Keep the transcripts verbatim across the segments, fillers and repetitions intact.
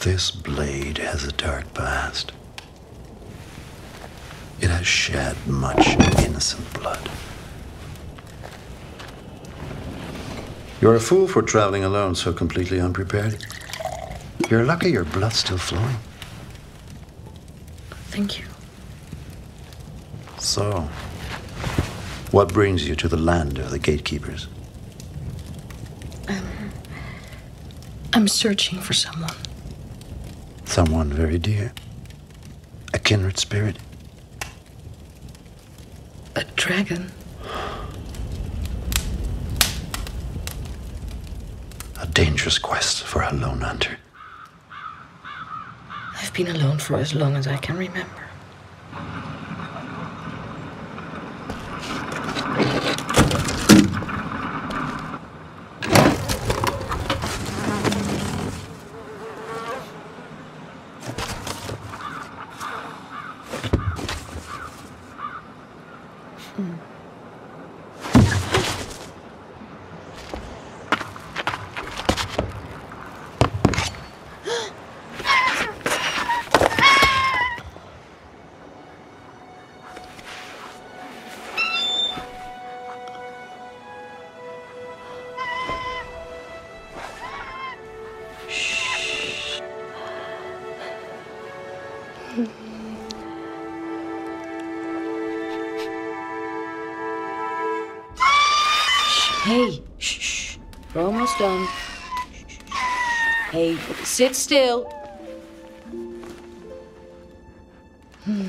This blade has a dark past. It has shed much innocent blood. You're a fool for traveling alone so completely unprepared. You're lucky your blood's still flowing. Thank you. So, what brings you to the land of the gatekeepers? Um, I'm searching for someone. Someone very dear. A kindred spirit. A dragon. A dangerous quest for a lone hunter. I've been alone for as long as I can remember. Hey, shh, shh. We're almost done. Hey, sit still. Hmm.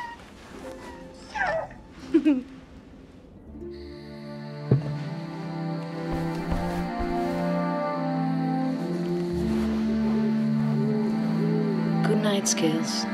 Good night, Scales.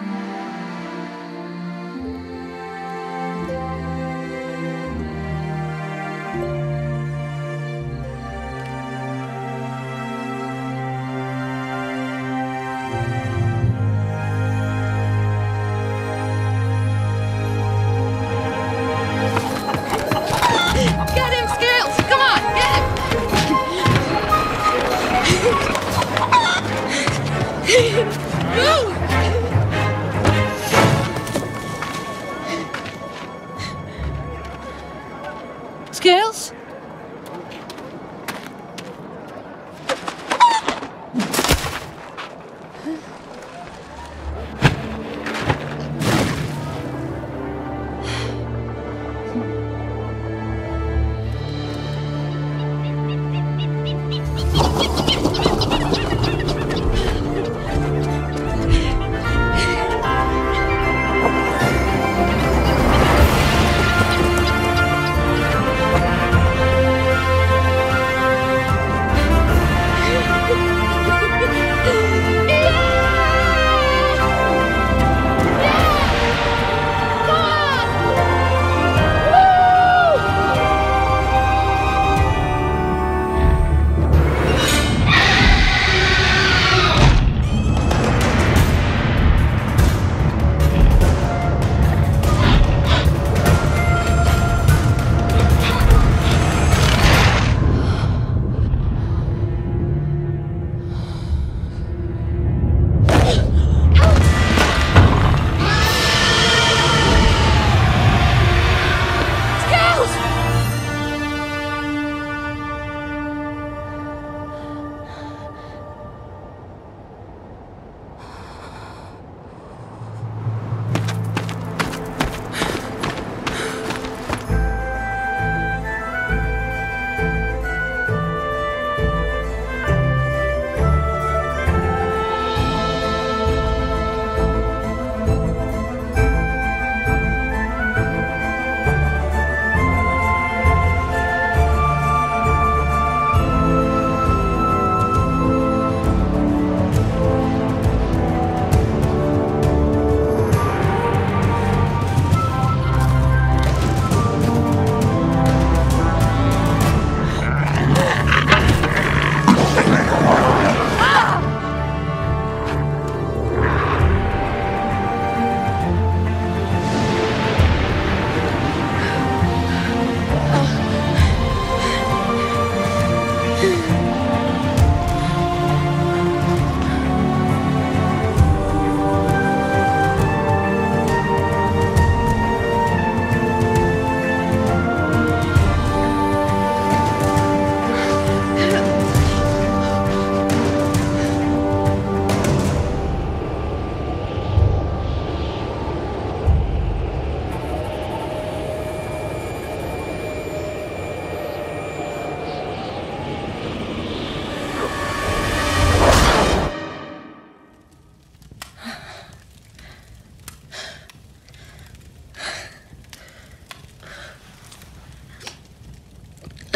Get him, Scales! Come on, get him! Move! Scales?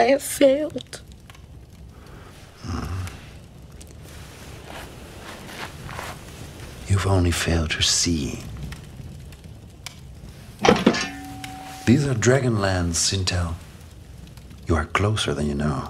I have failed. You've only failed to see. These are Dragonlands, Sintel. You are closer than you know.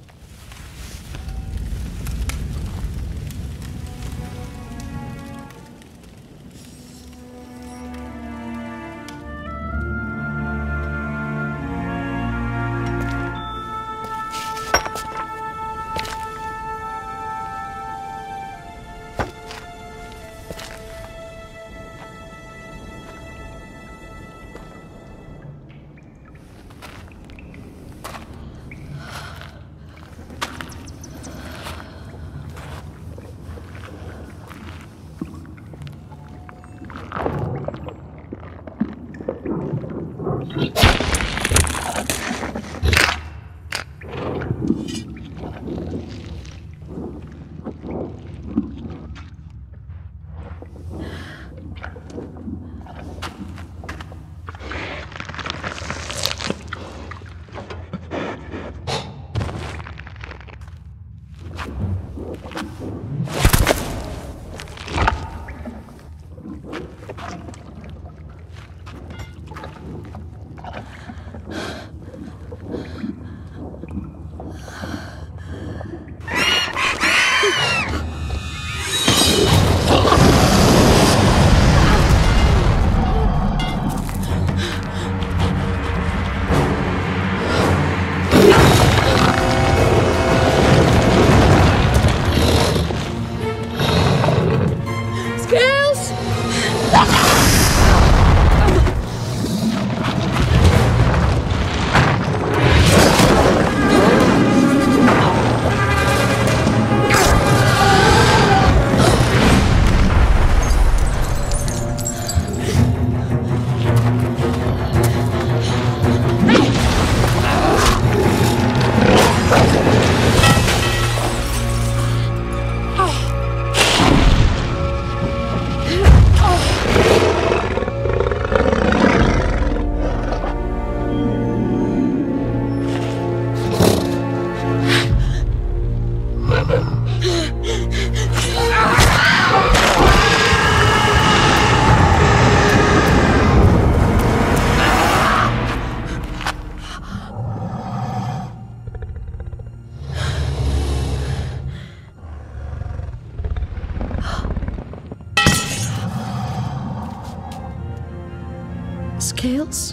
Scales?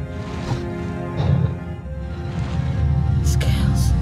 Scales.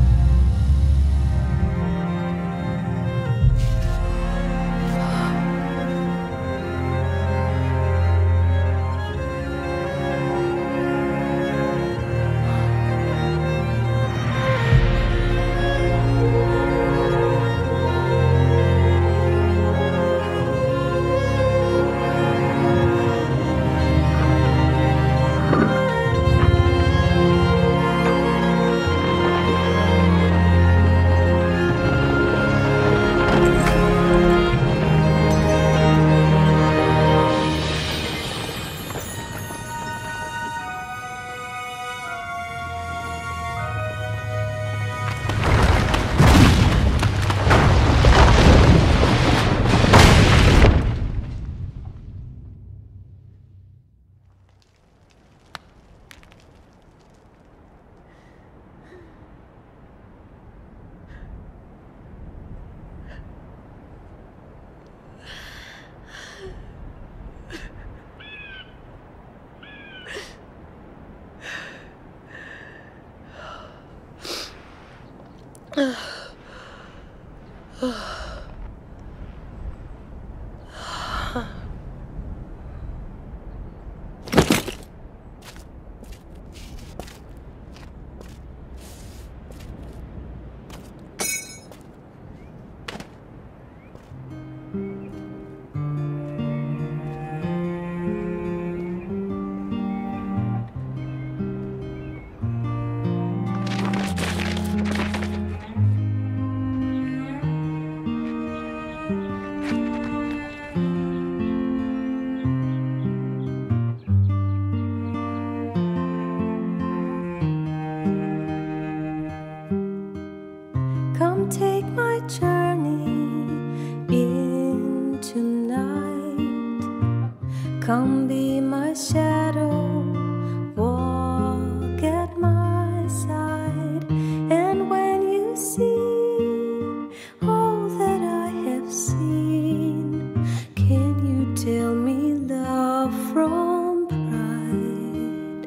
Come be my shadow, walk at my side. And when you see all that I have seen, can you tell me love from pride?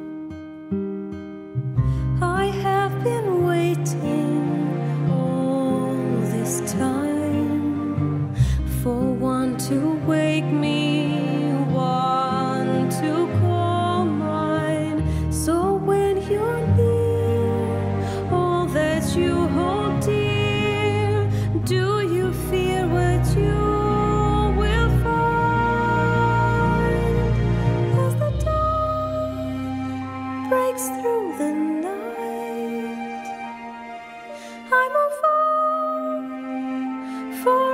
I have been waiting all this time for one to wake me, one to call mine. So when you're near, all that you hold dear, do you fear what you will find? As the dawn breaks through the night, I move on for